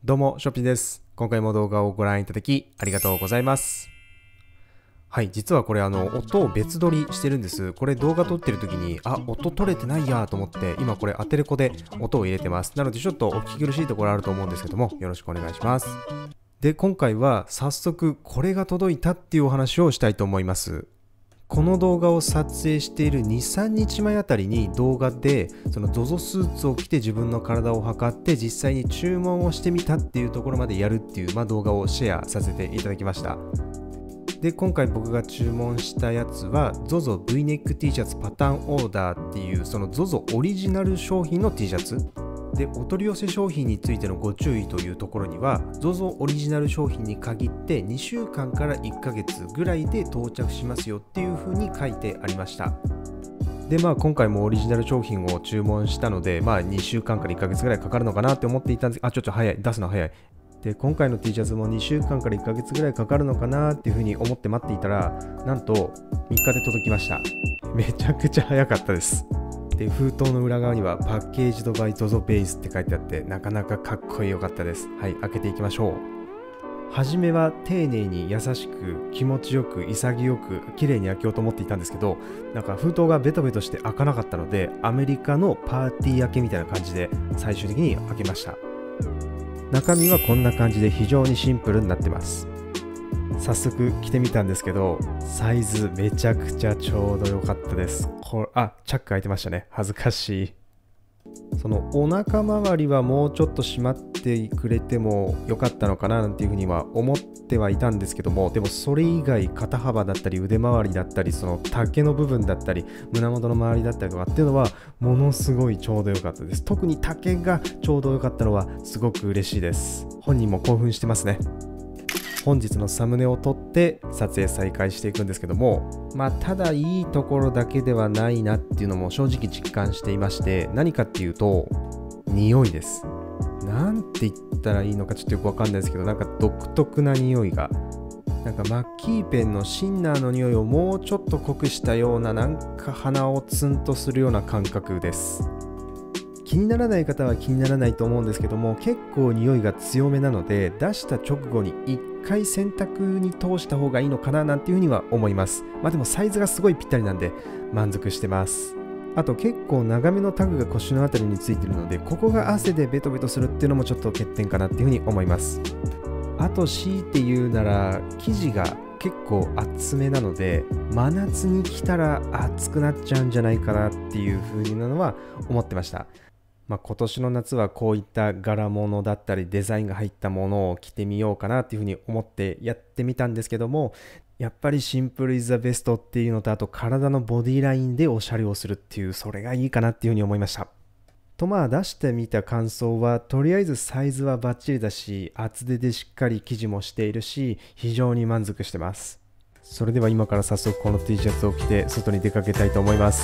どうも、ショッピーです。今回も動画をご覧いただきありがとうございます。はい、実はこれ音を別撮りしてるんです。これ動画撮ってる時に、音撮れてないやと思って、今これアテレコで音を入れてます。なのでちょっとお聞き苦しいところあると思うんですけども、よろしくお願いします。で、今回は早速これが届いたっていうお話をしたいと思います。この動画を撮影している2、3日前あたりに動画でその ZOZO スーツを着て自分の体を測って実際に注文をしてみたっていうところまでやるっていう、動画をシェアさせていただきました。で、今回僕が注文したやつは ZOZO V ネック T シャツパターンオーダーっていうその ZOZO オリジナル商品の T シャツで、お取り寄せ商品についてのご注意というところには ZOZO オリジナル商品に限って2週間から1ヶ月ぐらいで到着しますよっていう風に書いてありました。で、今回もオリジナル商品を注文したので、2週間から1ヶ月ぐらいかかるのかなって思っていたんです。ちょっと早い、出すの早い。で、今回の T シャツも2週間から1ヶ月ぐらいかかるのかなっていう風に思って待っていたら、なんと3日で届きました。めちゃくちゃ早かったです。で、封筒の裏側にはパッケージドバイ ZOZO ベースって書いてあって、なかなかかっこよかったです。はい、開けていきましょう。はじめは丁寧に優しく気持ちよく潔く綺麗に開けようと思っていたんですけど、なんか封筒がベトベトして開かなかったので、アメリカのパーティー開けみたいな感じで最終的に開けました。中身はこんな感じで非常にシンプルになってます。早速着てみたんですけど、サイズめちゃくちゃちょうど良かったです。チャック開いてましたね。恥ずかしい。そのお腹周りはもうちょっと締まってくれても良かったのかななんていうふうには思ってはいたんですけども、でもそれ以外肩幅だったり腕周りだったりその丈の部分だったり胸元の周りだったりとかっていうのはものすごいちょうど良かったです。特に丈がちょうど良かったのはすごく嬉しいです。本人も興奮してますね。本日のサムネを撮って撮影再開していくんですけども、ただいいところだけではないなっていうのも正直実感していまして、何かっていうと匂いです。なんて言ったらいいのかちょっとよくわかんないですけど、なんか独特な匂いが、なんかマッキーペンのシンナーの匂いをもうちょっと濃くしたような、なんか鼻をツンとするような感覚です。気にならない方は気にならないと思うんですけども、結構匂いが強めなので出した直後に1回洗濯に通した方がいいのかななんていうふうには思います。でもサイズがすごいぴったりなんで満足してます。あと結構長めのタグが腰のあたりについてるので、ここが汗でベトベトするっていうのもちょっと欠点かなっていうふうに思います。あと強いて言うなら生地が結構厚めなので、真夏に着たら暑くなっちゃうんじゃないかなっていう風なのは思ってました。今年の夏はこういった柄物だったりデザインが入ったものを着てみようかなっていうふうに思ってやってみたんですけども、やっぱりシンプルイズザベストっていうのと、あと体のボディラインでおしゃれをするっていう、それがいいかなっていうふうに思いました。と出してみた感想は、とりあえずサイズはバッチリだし、厚手でしっかり生地もしているし、非常に満足してます。それでは今から早速この T シャツを着て外に出かけたいと思います。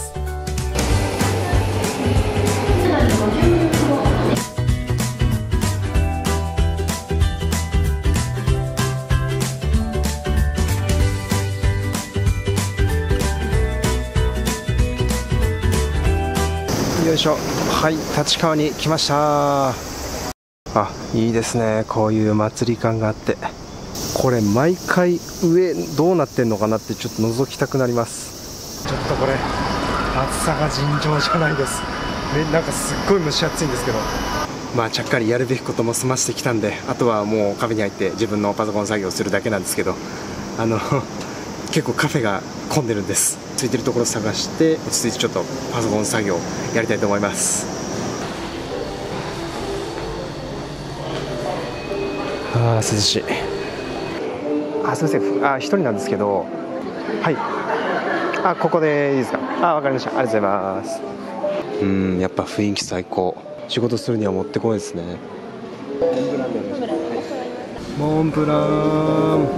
よいしょ。はい、立川に来ました。いいですね、こういう祭り感があって。これ毎回上どうなってんのかなってちょっと覗きたくなります。ちょっとこれ暑さが尋常じゃないです。なんかすっごい蒸し暑いんですけど、ちゃっかりやるべきことも済ませてきたんで、あとはもうカフェに入って自分のパソコン作業をするだけなんですけど、結構カフェが混んでるんです。空いてるところ探して落ち着いてちょっとパソコン作業やりたいと思います。涼しい。すいません、一人なんですけど、はい、ここでいいですか。わかりました、ありがとうございます。やっぱ雰囲気最高。仕事するにはもってこいですね。モンブラン。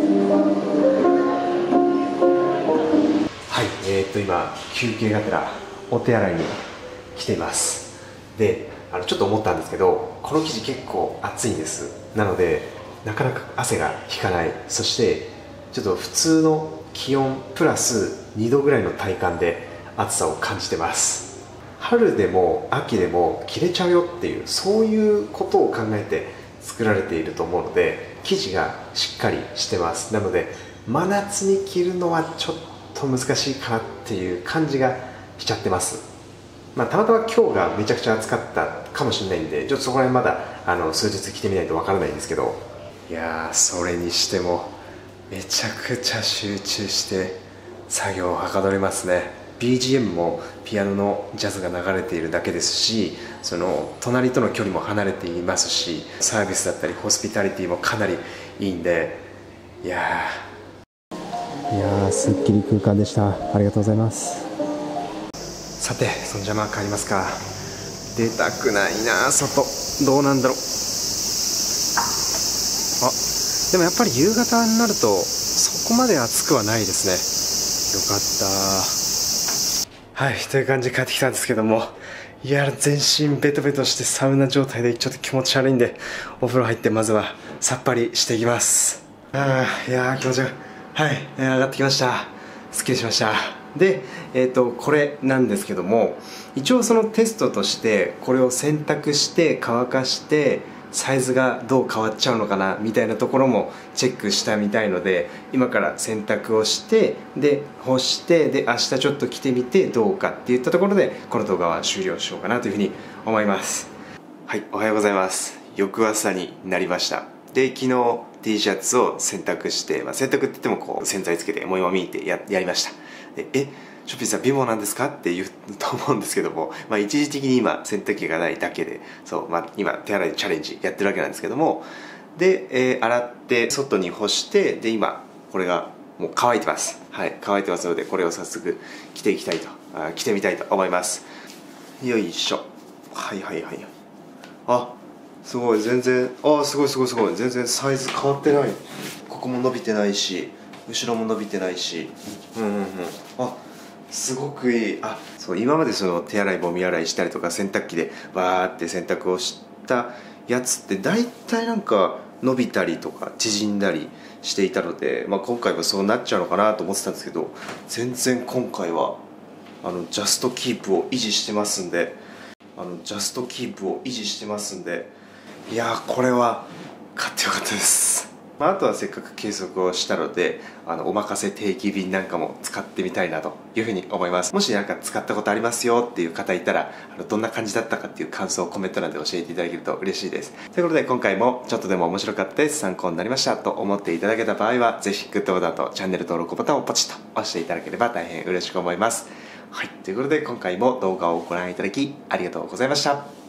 今休憩がてらお手洗いに来ています。でちょっと思ったんですけど、この生地結構熱いんです。なのでなかなか汗が引かない。そしてちょっと普通の気温プラス2度ぐらいの体感で暑さを感じてます。春でも秋でも着れちゃうよっていう、そういうことを考えて作られていると思うので、生地がしっかりしてます。なので真夏に着るのはちょっと難しいかなっていう感じがしちゃってます。たまたま今日がめちゃくちゃ暑かったかもしれないんで、ちょっとそこら辺まだ数日着てみないとわからないんですけど、いやー、それにしてもめちゃくちゃ集中して作業をはかどりますね。 BGM もピアノのジャズが流れているだけですし、その隣との距離も離れていますし、サービスだったりホスピタリティもかなりいいんで、いやーすっきり空間でした。ありがとうございます。さて、その邪魔帰りますか。出たくないな、外。どうなんだろう。でもやっぱり夕方になるとそこまで暑くはないですね。よかった。はい、という感じで帰ってきたんですけども、いや、全身ベトベトしてサウナ状態でちょっと気持ち悪いんで、お風呂入ってまずはさっぱりしていきます。いやー、気持ちが、はい、上がってきました。すっきりしました。で、これなんですけども、一応そのテストとしてこれを洗濯して乾かしてサイズがどう変わっちゃうのかなみたいなところもチェックしたみたいので、今から洗濯をしてで干してで明日ちょっと着てみてどうかっていったところで、この動画は終了しようかなというふうに思います。はい、おはようございます。翌朝になりました。で、昨日 T シャツを洗濯して、洗濯って言ってもこう洗剤つけてもみもみってやりました。で、ショッピーさん貧乏なんですかって言うと思うんですけども、一時的に今洗濯機がないだけで、今手洗いチャレンジやってるわけなんですけども、で、洗って外に干して、で今これがもう乾いてます。はい、乾いてますので、これを早速着てみたいと思います。よいしょ。はい。すごい、全然、すごい全然サイズ変わってない。ここも伸びてないし、後ろも伸びてないし、すごくいい。そう、今までその手洗いもみ洗いしたりとか洗濯機でバーって洗濯をしたやつって大体なんか伸びたりとか縮んだりしていたので、今回はそうなっちゃうのかなと思ってたんですけど、全然今回はジャストキープを維持してますんで、いやー、これは買ってよかったです。あとはせっかく計測をしたので、おまかせ定期便なんかも使ってみたいなというふうに思います。もしなんか使ったことありますよっていう方いたら、どんな感じだったかっていう感想をコメント欄で教えていただけると嬉しいです。ということで、今回もちょっとでも面白かったです、参考になりましたと思っていただけた場合は、ぜひグッドボタンとチャンネル登録ボタンをポチッと押していただければ大変嬉しく思います。はい、ということで今回も動画をご覧いただきありがとうございました。